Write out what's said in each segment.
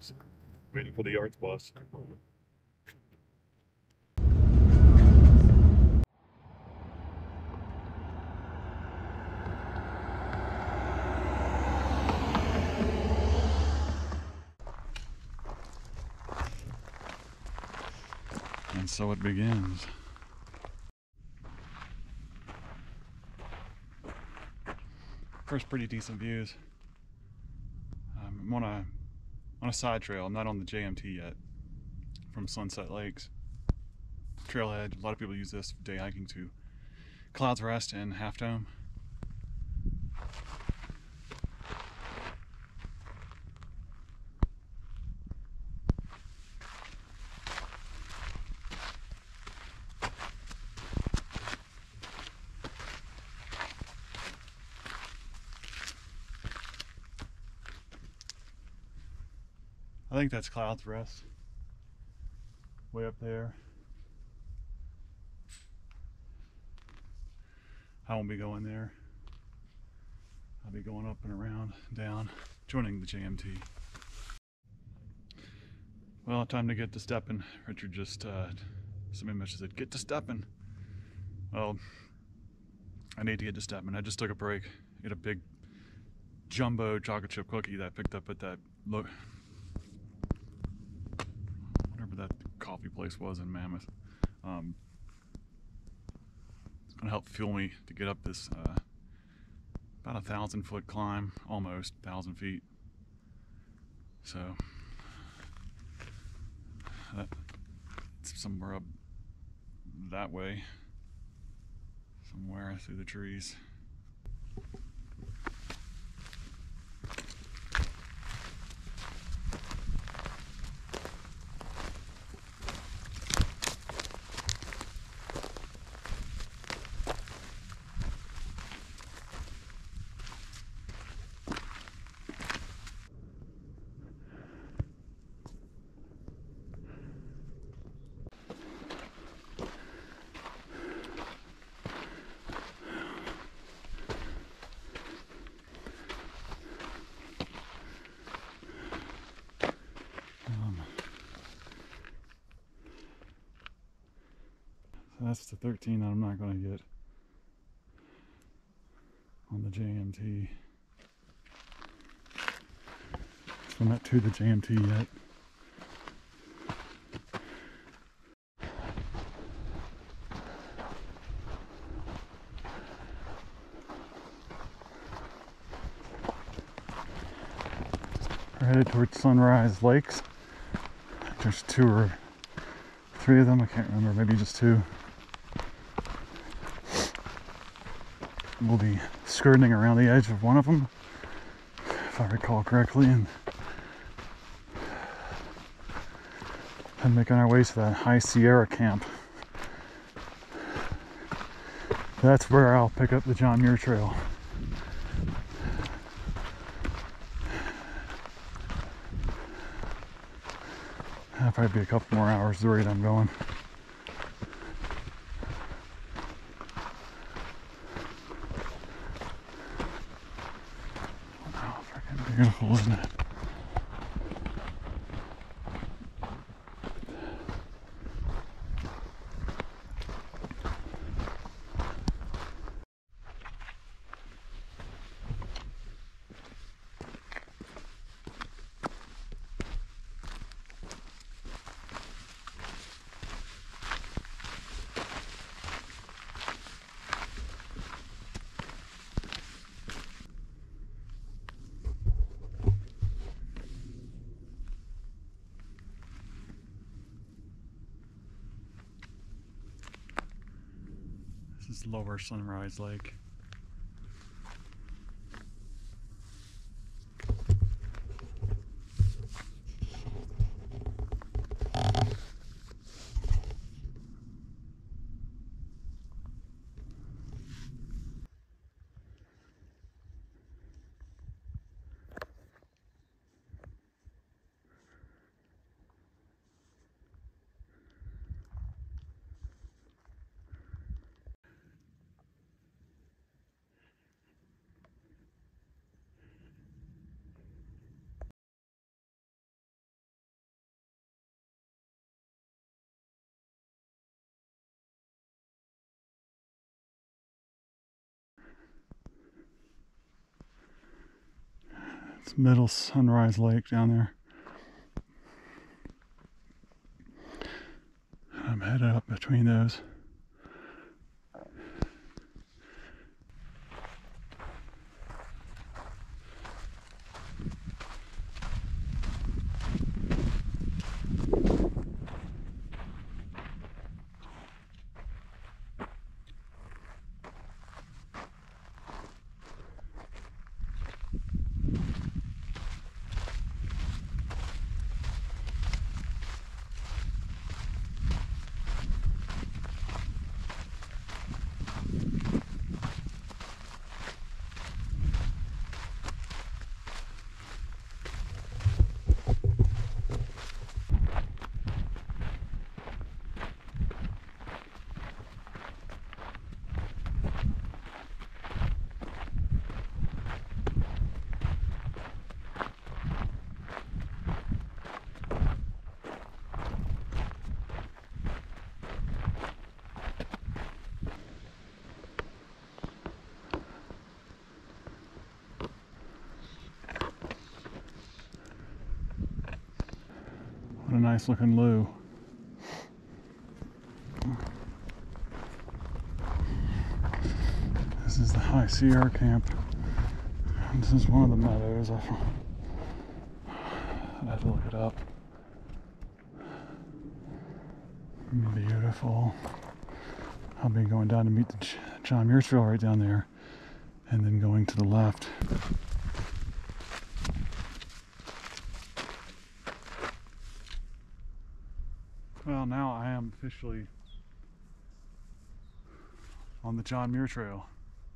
Waiting for the arts bus. And so it begins. First, pretty decent views. I'm on a side trail. I'm not on the JMT yet. From Sunset Lakes trailhead. A lot of people use this for day hiking to Clouds Rest and Half Dome. I think that's Clouds Rest, way up there. I won't be going there. I'll be going up and around, down, joining the JMT. Well, time to get to stepping. Richard just, somebody messaged said, get to stepping. Well, I need to get to stepping. I just took a break. Ate a big jumbo chocolate chip cookie that I picked up at that whatever that coffee place was in Mammoth. It's gonna help fuel me to get up this about 1,000-foot climb, almost 1,000 feet. So it's somewhere up that way, somewhere through the trees. So that's the 13 that I'm not going to get on the JMT. So I'm not to the JMT yet. We're headed towards Sunrise Lakes. There's 2 or 3 of them, I can't remember, maybe just 2. We'll be skirting around the edge of one of them, if I recall correctly, and making our way to that High Sierra camp. That's where I'll pick up the John Muir Trail. That'll probably be a couple more hours the rate I'm going. Wow, freaking beautiful, isn't it? This is Lower Sunrise Lake. It's Middle Sunrise Lake down there. I'm headed up between those. What a nice looking loo. This is the High Sierra camp. This is one of the meadows. I had to look it up. Beautiful. I'll be going down to meet the John Muir Trail right down there, and then going to the left. Well, now I am officially on the John Muir Trail.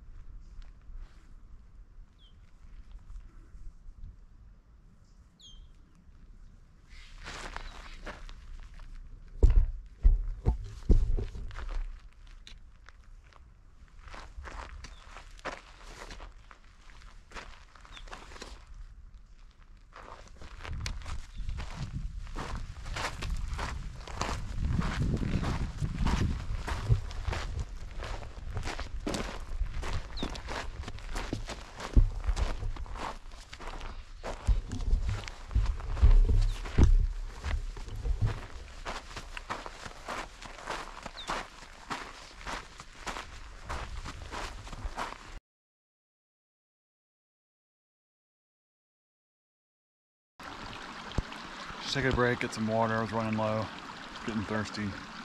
Just take a break, get some water. I was running low, getting thirsty.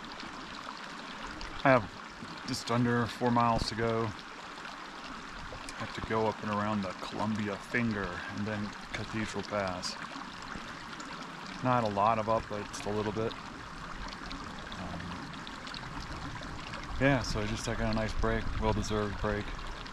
I have just under 4 miles to go. I have to go up and around the Columbia Finger and then Cathedral Pass. Not a lot of up, but just a little bit. Yeah, so just taking a nice break, well-deserved break.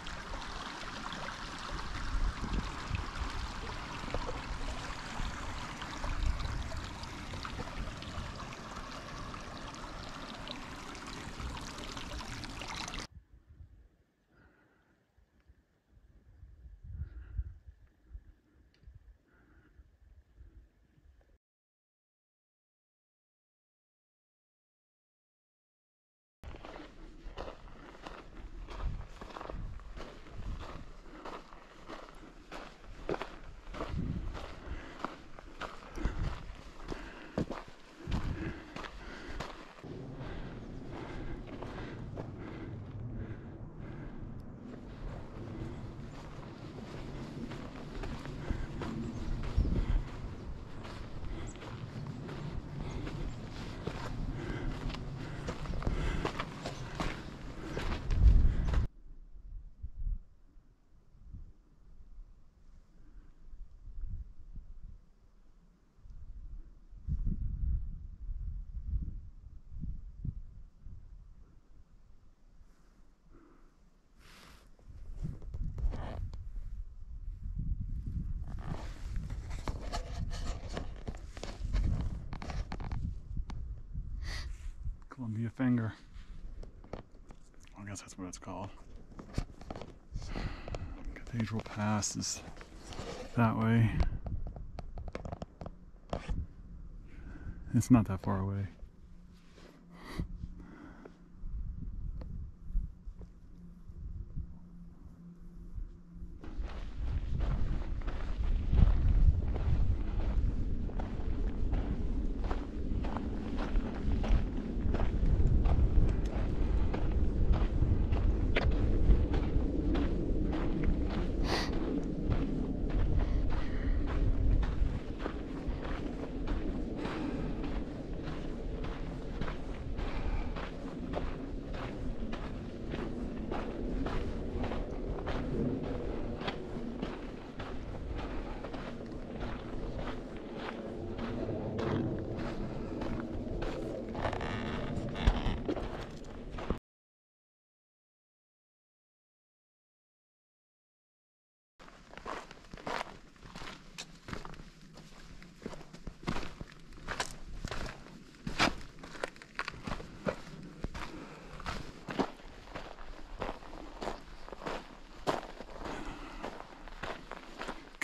Columbia Finger. I guess that's what it's called. Cathedral Pass is that way. It's not that far away.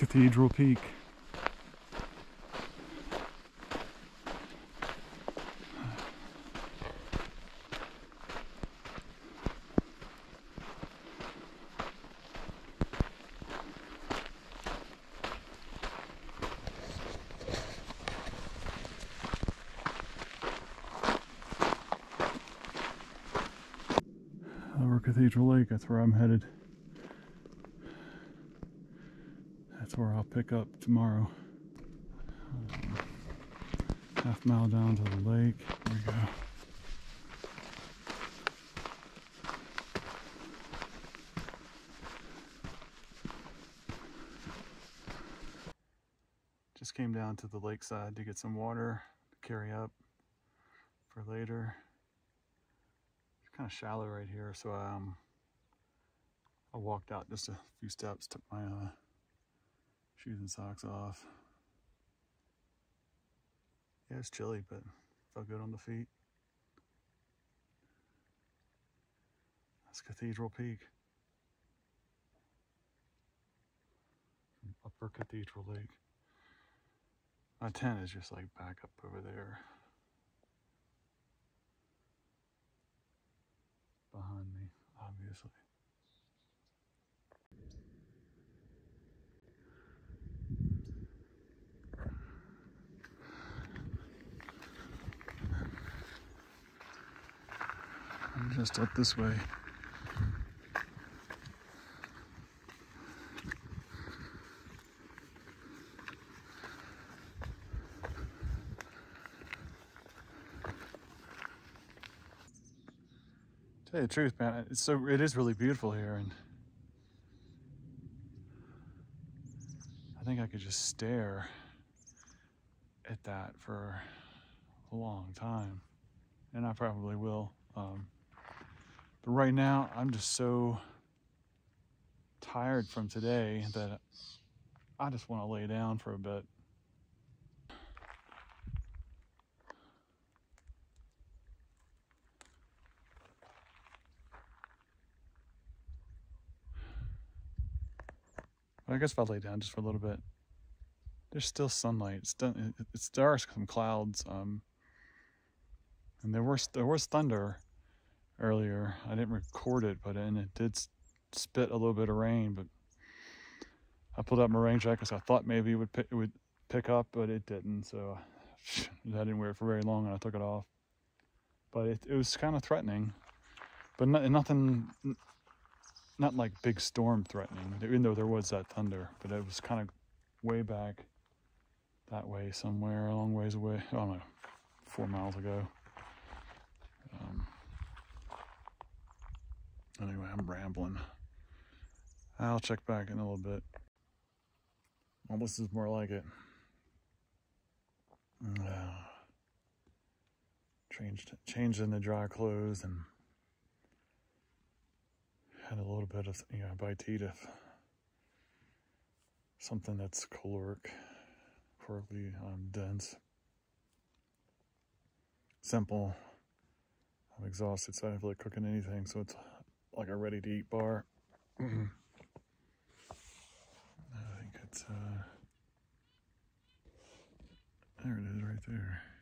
Cathedral Peak. Over Cathedral Lake, that's where I'm headed. That's where I'll pick up tomorrow. Half-mile down to the lake. There we go. Just came down to the lakeside to get some water to carry up for later. It's kind of shallow right here, so I walked out just a few steps, took my shoes and socks off. Yeah, it's chilly, but felt good on the feet. That's Cathedral Peak. Upper Cathedral Lake. My tent is just like back up over there. Behind me, obviously. I'm just up this way. Tell you the truth, man, it is really beautiful here, and I think I could just stare at that for a long time, and I probably will. But right now, I'm just so tired from today that I just want to lay down for a bit. I guess if I lay down just for a little bit. There's still sunlight. There are some clouds, and there was thunder earlier. I didn't record it, and it did spit a little bit of rain. But I pulled out my rain jacket because I thought maybe it would pick up, but it didn't. So I didn't wear it for very long, and I took it off. But it was kind of threatening, but nothing. Not like big storm threatening, even though there was that thunder, but it was kind of way back that way somewhere, a long ways away. I don't know, 4 miles ago. Anyway, I'm rambling. I'll check back in a little bit. Well, this is more like it. Changed into dry clothes and had a little bit of, bite to eat of something that's calorically dense. Simple. I'm exhausted, so I don't feel like cooking anything, so it's like a ready-to-eat bar. I think it's, there it is right there.